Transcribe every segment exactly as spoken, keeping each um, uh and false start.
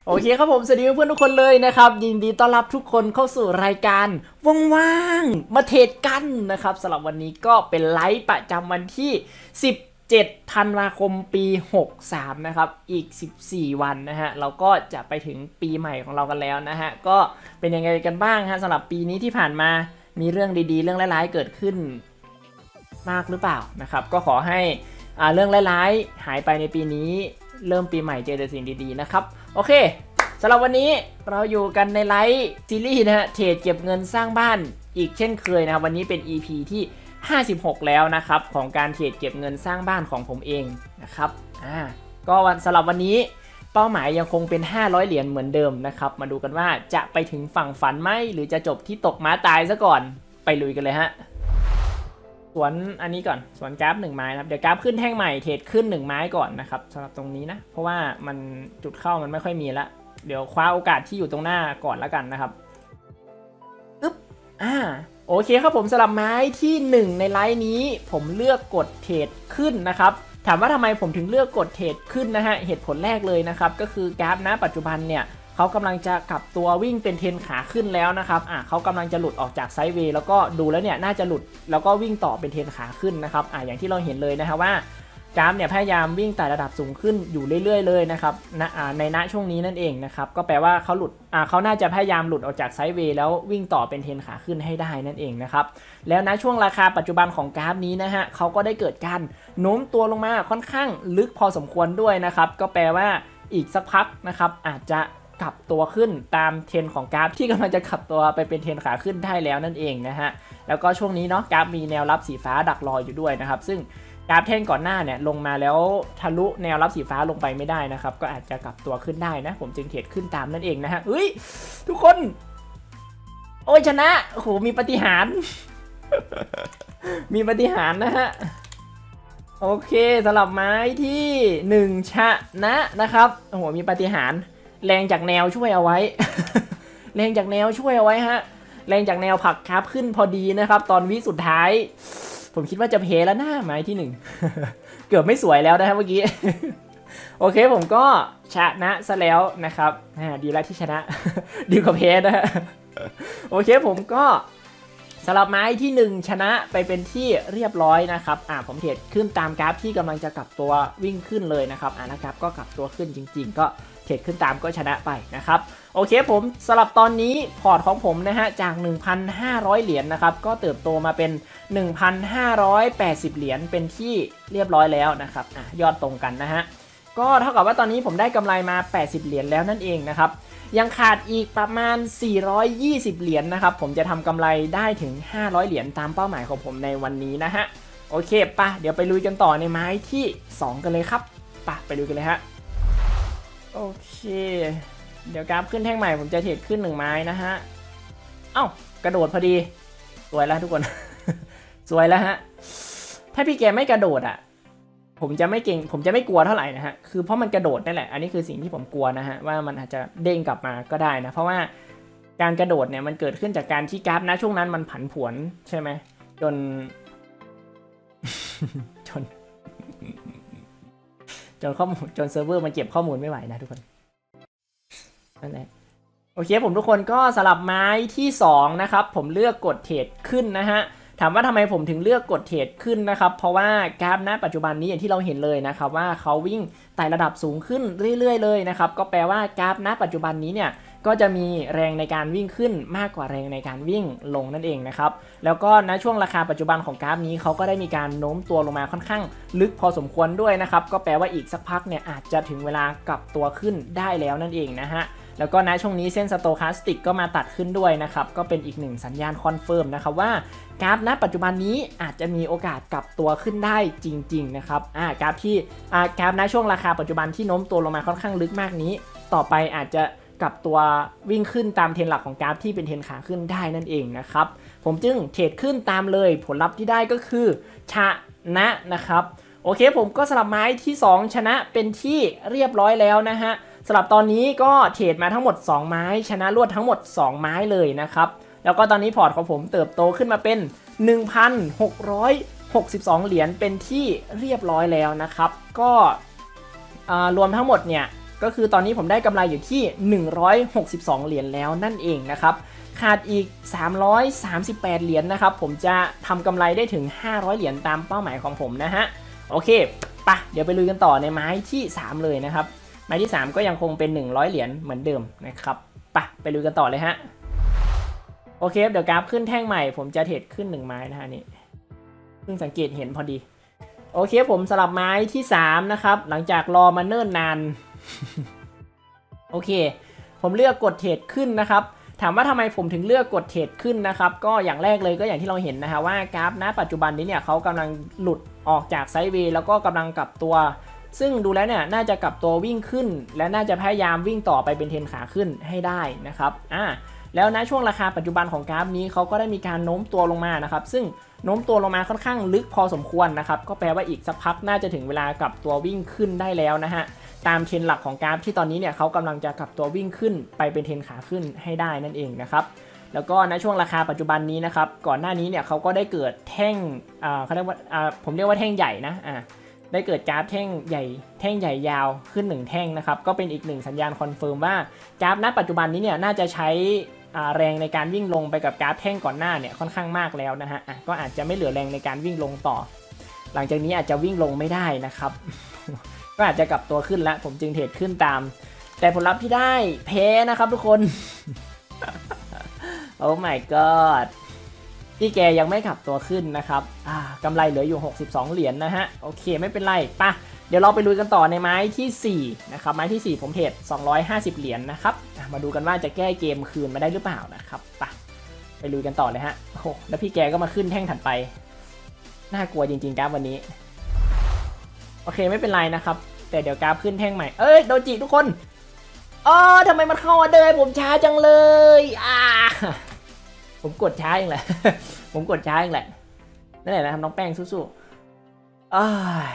โอเคครับผมสวัสดีเพื่อนทุกคนเลยนะครับยินดีต้อนรับทุกคนเข้าสู่รายการว่างๆมาเทรดกันนะครับสำหรับวันนี้ก็เป็นไลฟ์ประจำวันที่สิบเจ็ดธันวาคมปีหกสามนะครับอีกสิบสี่วันนะฮะเราก็จะไปถึงปีใหม่ของเรากันแล้วนะฮะก็เป็นยังไงกันบ้างฮะสำหรับปีนี้ที่ผ่านมามีเรื่องดีๆเรื่องร้ายๆเกิดขึ้นมากหรือเปล่านะครับก็ขอให้อ่าเรื่องร้ายๆหายไปในปีนี้เริ่มปีใหม่เจอแต่สิ่งดีๆนะครับโอเคสำหรับวันนี้เราอยู่กันในไลฟ์ซีรีส์นะฮะเทรดเก็บเงินสร้างบ้านอีกเช่นเคยนะครับวันนี้เป็น อี พี ที่ห้าสิบหกแล้วนะครับของการเทรดเก็บเงินสร้างบ้านของผมเองนะครับอ่าก็วันสำหรับวันนี้เป้าหมายยังคงเป็นห้าร้อยเหรียญเหมือนเดิมนะครับมาดูกันว่าจะไปถึงฝั่งฝันไหมหรือจะจบที่ตกม้าตายซะก่อนไปลุยกันเลยฮะสวนอันนี้ก่อนสวนกราฟหนึ่งไม้นะครับเดี๋ยวกราฟขึ้นแท่งใหม่เทรดขึ้นหนึ่งไม้ก่อนนะครับสำหรับตรงนี้นะเพราะว่ามันจุดเข้ามันไม่ค่อยมีละเดี๋ยวคว้าโอกาสที่อยู่ตรงหน้าก่อนแล้วกันนะครับอึ๊บอ่าโอเคครับผมสำหรับไม้ที่หนึ่งในไลน์นี้ผมเลือกกดเทรดขึ้นนะครับถามว่าทำไมผมถึงเลือกกดเทรดขึ้นนะฮะเหตุผลแรกเลยนะครับก็คือกราฟณปัจจุบันเนี่ยเขากำลังจะกลับตัววิ่งเป็นเทรนขาขึ้นแล้วนะครับอ่ะเขากำลังจะหลุดออกจากไซด์เวย์แล้วก็ดูแล้วเนี่ยน่าจะหลุดแล้วก็วิ่งต่อเป็นเทรนขาขึ้นนะครับอ่ะอย่างที่เราเห็นเลยนะฮะว่ากราฟเนี่ยพยายามวิ่งไต่ระดับสูงขึ้นอยู่เรื่อยๆเลยนะครับณในณช่วงนี้นั่นเองนะครับก็แปลว่าเขาหลุดอ่าเขาน่าจะพยายามหลุดออกจากไซด์เวย์แล้ววิ่งต่อเป็นเทรนขาขึ้นให้ได้นั่นเองนะครับแล้วณช่วงราคาปัจจุบันของกราฟนี้นะฮะเขาก็ได้เกิดการโน้มตัวลงมาค่อนข้างลึกพอสมควรด้วยนะครับก็แปลว่าอีกสักพักนะครับอาจจะกลับตัวขึ้นตามเทรนของกราฟที่กำลังจะขับตัวไปเป็นเทรนขาขึ้นได้แล้วนั่นเองนะฮะแล้วก็ช่วงนี้เนาะกราฟมีแนวรับสีฟ้าดักรออยู่ด้วยนะครับซึ่งกราฟแท่งก่อนหน้าเนี่ยลงมาแล้วทะลุแนวรับสีฟ้าลงไปไม่ได้นะครับก็อาจจะกลับตัวขึ้นได้นะผมจึงเทรดขึ้นตามนั่นเองนะฮะเฮ้ยทุกคนโอ้ยชนะโอ้โหมีปาฏิหาริย์ มีปาฏิหาริย์นะฮะโอเคสำหรับไม้ที่หนึ่งชนะนะครับโอ้โหมีปาฏิหาริย์แรงจากแนวช่วยเอาไว้ แรงจากแนวช่วยเอาไว้ฮะแรงจากแนวผลักกราฟขึ้นพอดีนะครับตอนวิสุดท้ายผมคิดว่าจะเพแล้วหน้าไม้ที่หนึ่ง เกือบไม่สวยแล้วนะครับเมื่อกี้ โอเคผมก็ชนะซะแล้วนะครับดีแล้วที่ชนะ ดีกว่าเพนะฮะ โอเคผมก็สำหรับไม้ที่หนึ่งชนะไปเป็นที่เรียบร้อยนะครับอ่าผมเทรดขึ้นตามกราฟที่กำลังจะกลับตัววิ่งขึ้นเลยนะครับอ่านะครับก็กลับตัวขึ้นจริงๆก็เทรดขึ้นตามก็ชนะไปนะครับโอเคผมสำหรับตอนนี้พอร์ตของผมนะฮะจาก หนึ่งพันห้าร้อย เหรียญ นะครับก็เติบโตมาเป็น หนึ่งพันห้าร้อยแปดสิบ เหรียญเป็นที่เรียบร้อยแล้วนะครับอ่ะยอดตรงกันนะฮะก็เท่ากับว่าตอนนี้ผมได้กำไรมาแปดสิบเหรียญแล้วนั่นเองนะครับยังขาดอีกประมาณสี่ร้อยยี่สิบเหรียญ นะครับผมจะทำกำไรได้ถึงห้าร้อยเหรียญตามเป้าหมายของผมในวันนี้นะฮะโอเคปะเดี๋ยวไปลุยกันต่อในไม้ที่สองกันเลยครับปะไปลุยกันเลยฮะโอเคเดี๋ยวกราฟขึ้นแท่งใหม่ผมจะเทรดขึ้นหนึ่งไม้นะฮะเอ้ากระโดดพอดีสวยแล้วทุกคน สวยแล้วฮะถ้าพี่แกไม่กระโดดอ่ะผมจะไม่เก่งผมจะไม่กลัวเท่าไหร่นะฮะคือเพราะมันกระโดดนั่นแหละอันนี้คือสิ่งที่ผมกลัวนะฮะว่ามันอาจจะเด้งกลับมาก็ได้นะเพราะว่าการกระโดดเนี่ยมันเกิดขึ้นจากการที่กราฟนะช่วงนั้นมันผันผวนใช่ไหมจน จน จนข้อมูลจนเซิร์ฟเวอร์มันเก็บข้อมูลไม่ไหวนะทุกคนนั่นแหละโอเคผมทุกคนก็สลับไม้ที่สองนะครับผมเลือกกดเทรดขึ้นนะฮะถามว่าทำไมผมถึงเลือกกดเทรดขึ้นนะครับเพราะว่ากราฟณปัจจุบันนี้อย่างที่เราเห็นเลยนะครับว่าเขาวิ่งไต่ระดับสูงขึ้นเรื่อยๆเลยนะครับก็แปลว่ากราฟณปัจจุบันนี้เนี่ยก็จะมีแรงในการวิ่งขึ้นมากกว่าแรงในการวิ่งลงนั่นเองนะครับแล้วก็ณช่วงราคาปัจจุบันของกราฟนี้เขาก็ได้มีการโน้มตัวลงมาค่อนข้างลึกพอสมควรด้วยนะครับก็แปลว่าอีกสักพักเนี่ยอาจจะถึงเวลากลับตัวขึ้นได้แล้วนั่นเองนะฮะแล้วก็ณช่วงนี้เส้นสโตคาสติกก็มาตัดขึ้นด้วยนะครับก็เป็นอีกหนึ่งสัญญาณคอนเฟิร์มนะครับว่ากราฟณปัจจุบันนี้อาจจะมีโอกาสกลับตัวขึ้นได้จริงๆนะครับอ่ากราฟที่อ่ากราฟณช่วงราคาปัจจุบันที่โน้มตัวลงมาค่อนข้างลึกมากนี้ต่อไปอาจจะกลับตัววิ่งขึ้นตามเทรนหลักของกราฟที่เป็นเทรนขาขึ้นได้นั่นเองนะครับผมจึงเทรดขึ้นตามเลยผลลัพธ์ที่ได้ก็คือชนะนะครับโอเคผมก็สลับไม้ที่สองชนะเป็นที่เรียบร้อยแล้วนะฮะสำหรับตอนนี้ก็เทรดมาทั้งหมดสองไม้ชนะรวดทั้งหมดสองไม้เลยนะครับแล้วก็ตอนนี้พอร์ตของผมเติบโตขึ้นมาเป็น หนึ่งพันหกร้อยหกสิบสอง เหรียญเป็นที่เรียบร้อยแล้วนะครับก็รวมทั้งหมดเนี่ยก็คือตอนนี้ผมได้กำไรอยู่ที่หนึ่งร้อยหกสิบสองเหรียญแล้วนั่นเองนะครับขาดอีกสามร้อยสามสิบแปดเหรียญนะครับผมจะทำกำไรได้ถึงห้าร้อยเหรียญตามเป้าหมายของผมนะฮะโอเคปะเดี๋ยวไปลุยกันต่อในไม้ที่สามเลยนะครับไม้ที่สามก็ยังคงเป็นหนึ่งร้อยเหรียญเหมือนเดิมนะครับปะไปลุยกันต่อเลยฮะโอเคเดี๋ยวกราฟขึ้นแท่งใหม่ผมจะเทรดขึ้นหนึ่งไม้นะฮะนี่เพิ่งสังเกตเห็นพอดีโอเคผมสลับไม้ที่สามนะครับหลังจากรอมาเนิ่นนาน โอเคผมเลือกกดเทรดขึ้นนะครับถามว่าทำไมผมถึงเลือกกดเทรดขึ้นนะครับก็อย่างแรกเลยก็อย่างที่เราเห็นนะฮะว่ากราฟณปัจจุบันนี้เนี่ยเขากำลังหลุดออกจากไซด์เวย์แล้วก็กำลังกลับตัวซึ่งดูแล้วเนี่ยน่าจะกลับตัววิ่งขึ้นและน่าจะพยายามวิ่งต่อไปเป็นเทรนขาขึ้นให้ได้นะครับอ่าแล้วณช่วงราคาปัจจุบันของกราฟนี้เขาก็ได้มีการโน้มตัวลงมานะครับซึ่งโน้มตัวลงมาค่อนข้างลึกพอสมควรนะครับก็แปลว่าอีกสักพักน่าจะถึงเวลากลับตัววิ่งขึ้นได้แล้วนะฮะตามเทรนหลักของกราฟที่ตอนนี้เนี่ยเขากำลังจะกลับตัววิ่งขึ้นไปเป็นเทรนขาขึ้นให้ได้นั่นเองนะครับแล้วก็ณช่วงราคาปัจจุบันนี้นะครับก่อนหน้านี้เนี่ยเขาก็ได้เกิดแท่งอ่าเขาเรียกว่าอ่าผมเรียกว่าแท่งใหญ่นะอ่าได้เกิดกราฟแท่งใหญ่แท่งใหญ่ยาวขึ้นหนึ่งแท่งนะครับก็เป็นอีกหนึ่งสัญญาณคอนเฟิร์มว่ากราฟณปัจจุบันนี้เนี่ยน่าจะใช้แรงในการวิ่งลงไปกับกราฟแท่งก่อนหน้าเนี่ยค่อนข้างมากแล้วนะฮะอ่ะก็อาจจะไม่เหลือแรงในการวิ่งลงต่อหลังจากนี้อาจจะวิ่งลงไม่ได้นะครับ ก็อาจจะกลับตัวขึ้นแล้วผมจึงเทรดขึ้นตามแต่ผลลัพธ์ที่ได้แพ้นะครับทุกคน โอ้ my god ที่แกยังไม่กลับตัวขึ้นนะครับอ่ากำไรเหลืออยู่หกสิบสองเหรียญ นนะฮะโอเคไม่เป็นไรป่ะเดี๋ยวเราไปลุยกันต่อในไม้ที่สี่นะครับไม้ที่สี่ผมเทรดสองร้อยห้าสิบเหรียญ นะครับมาดูกันว่าจะแก้เกมคืนมาได้หรือเปล่านะครับป่ะไปลุยกันต่อเลยฮะโอ้โหแล้วพี่แกก็มาขึ้นแท่งถัดไปน่ากลัวจริงๆครับวันนี้โอเคไม่เป็นไรนะครับแต่เดี๋ยวกราฟขึ้นแท่งใหม่เอ้ยโดจิทุกคนอ๋อทำไมมันเข้าออเดอร์ผมช้าจังเลยอ่าผมกดช้าเองแหละ ผมกดช้าเองแหละนั่นแหละนะครับน้องแป้งสู้ๆอ้าย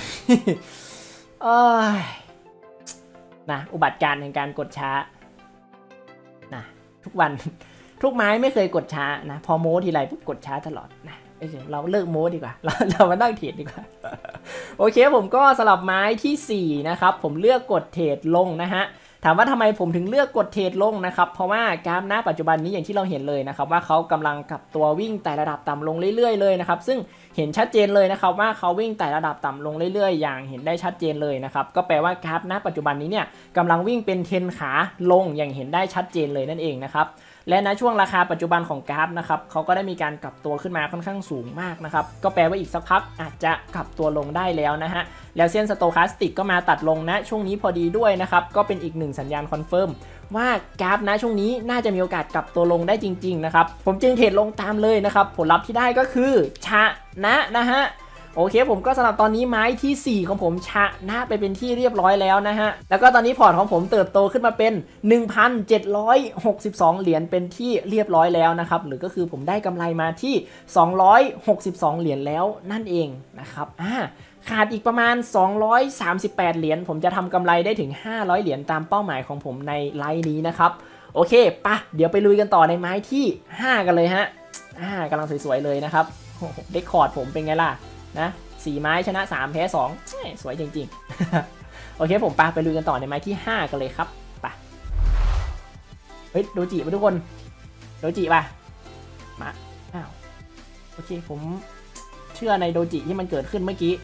อ้ายนะอุบัติการณ์แห่งการกดช้านะทุกวัน ทุกไม้ไม่เคยกดช้านะพอโม้ทีไรปุ๊บกดช้าตลอดนะเราเลิกโม้ดีกว่า เราเรามานั่งเทรดดีกว่า โอเคผมก็สลับไม้ที่สี่นะครับผมเลือกกดเทรดลงนะฮะถามว่าทำไมผมถึงเลือกกดเทรดลงนะครับเพราะว่ากราฟณปัจจุบันนี้อย่างที่เราเห็นเลยนะครับว่าเขากำลังกลับตัววิ่งไต่ระดับต่ำลงเรื่อยๆเลยนะครับซึ่งเห็นชัดเจนเลยนะครับว่าเขาวิ่งไต่ระดับต่ำลงเรื่อยๆอย่างเห็นได้ชัดเจนเลยนะครับก็แปลว่ากราฟณปัจจุบันนี้เนี่ยกำลังวิ่งเป็นเทรนขาลงอย่างเห็นได้ชัดเจนเลยนั่นเองนะครับและณช่วงราคาปัจจุบันของกราฟนะครับเขาก็ได้มีการกลับตัวขึ้นมาค่อนข้างสูงมากนะครับก็แปลว่าอีกสักพักอาจจะกลับตัวลงได้แล้วนะฮะแล้วเส้นสโตแคสติกก็มาตัดลงนะช่วงนี้พอดีด้วยนะครับก็เป็นอีกหนึ่งสัญญาณคอนเฟิร์มว่ากราฟนะช่วงนี้น่าจะมีโอกาสกลับตัวลงได้จริงๆนะครับผมจึงเทรดลงตามเลยนะครับผลลัพธ์ที่ได้ก็คือชนะนะฮะโอเคผมก็สำหรับตอนนี้ไม้ที่สี่ของผมชนะไปเป็นที่เรียบร้อยแล้วนะฮะแล้วก็ตอนนี้พอร์ตของผมเติบโตขึ้นมาเป็น หนึ่งพันเจ็ดร้อยหกสิบสอง เหรียญเป็นที่เรียบร้อยแล้วนะครับหรือก็คือผมได้กำไรมาที่สองร้อยหกสิบสองเหรียญแล้วนั่นเองนะครับอ่าขาดอีกประมาณสองร้อยสามสิบแปดเหรียญผมจะทำกำไรได้ถึงห้าร้อยเหรียญตามเป้าหมายของผมในไลน์นี้นะครับโอเคปะเดี๋ยวไปลุยกันต่อในไม้ที่ห้ากันเลยฮะอ่ากำลังสวยๆเลยนะครับเดคคอร์ดผมเป็นไงล่ะนะสี่ไม้ชนะสามแพ้สองสวยจริงๆโอเคผมปะไปลุยกันต่อในไม้ที่ห้ากันเลยครับปะเฮ้ยโดจิมาทุกคนโดจิป่ะมาอ้าวโอเคผมเชื่อในโดจิที่มันเกิดขึ้นเมื่อกี้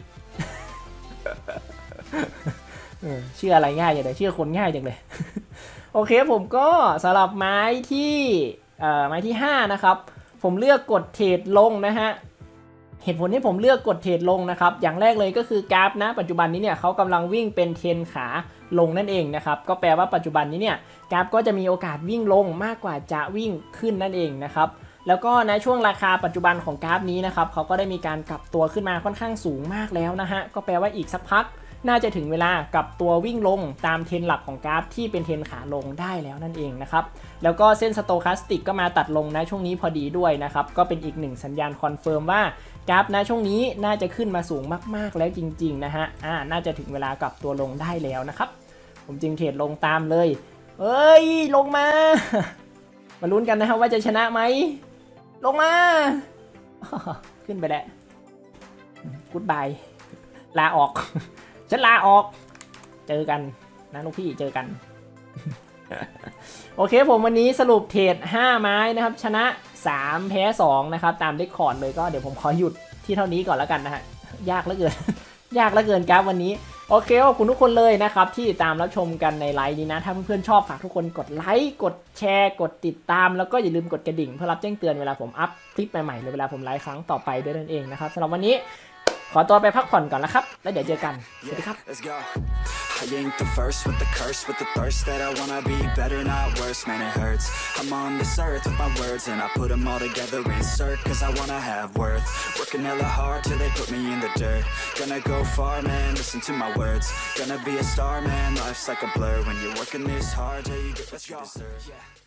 เชื่ออะไรง่ายอย่างไรเชื่อคนง่ายจังเลย โอเคผมก็สลับไม้ที่เอ่อไม้ที่ห้านะครับผมเลือกกดเทรดลงนะฮะเหตุผลที่ผมเลือกกดเทรดลงนะครับอย่างแรกเลยก็คือกราฟนะปัจจุบันนี้เนี่ยเขากำลังวิ่งเป็นเทรนขาลงนั่นเองนะครับก็แปลว่าปัจจุบันนี้เนี่ยกราฟก็จะมีโอกาสวิ่งลงมากกว่าจะวิ่งขึ้นนั่นเองนะครับแล้วก็ในช่วงราคาปัจจุบันของกราฟนี้นะครับเขาก็ได้มีการกลับตัวขึ้นมาค่อนข้างสูงมากแล้วนะฮะก็แปลว่าอีกสักพักน่าจะถึงเวลากลับตัววิ่งลงตามเทรนหลักของกราฟที่เป็นเทรนขาลงได้แล้วนั่นเองนะครับแล้วก็เส้นสโตแคสติกก็มาตัดลงนะช่วงนี้พอดีด้วยนะครับก็เป็นอีกหนึ่งสัญญาณคอนเฟิร์มว่ากราฟนะช่วงนี้น่าจะขึ้นมาสูงมากๆแล้วจริงๆนะฮะอ่าน่าจะถึงเวลากลับตัวลงได้แล้วนะครับผมจึงเทรดลงตามเลยเอ้ยลงมามาลุ้นกันนะครับว่าจะชนะไหมลงมาขึ้นไปแล้วกู๊ดบายลาออกฉันลาออกเจอกันนะลูกพี่เจอกัน โอเคผมวันนี้สรุปเทรดห้าไม้นะครับชนะสามแพ้สองนะครับตามเรคคอร์ดเลยก็เดี๋ยวผมขอหยุดที่เท่านี้ก่อนแล้วกันนะฮะยากเหลือเกิน ยากเหลือเกินครับวันนี้โอเคขอบคุณทุกคนเลยนะครับที่ตามรับชมกันในไลฟ์นี้นะถ้าเพื่อนๆชอบฝากทุกคนกดไลค์กดแชร์กดติดตามแล้วก็อย่าลืมกดกระดิ่งเพื่อรับแจ้งเตือนเวลาผมอัพคลิปใหม่ๆหรือเวลาผมไลฟ์ครั้งต่อไปด้วยนั่นเองนะครับสำหรับวันนี้ขอตัวไปพักผ่อนก่อนแล้วครับแล้วเดี๋ยวเจอกันสวัสดีครับ I ain't the first with the curse, with the thirst that I wanna be better, not worse, man it hurts. I'm on this earth with my words and I put them all together, insert, cause I wanna have worth. Working hella hard till they put me in the dirt. Gonna go far, man, listen to my words. Gonna be a star, man, life's like a blur. When you're working this hard, yeah, you get what you deserve.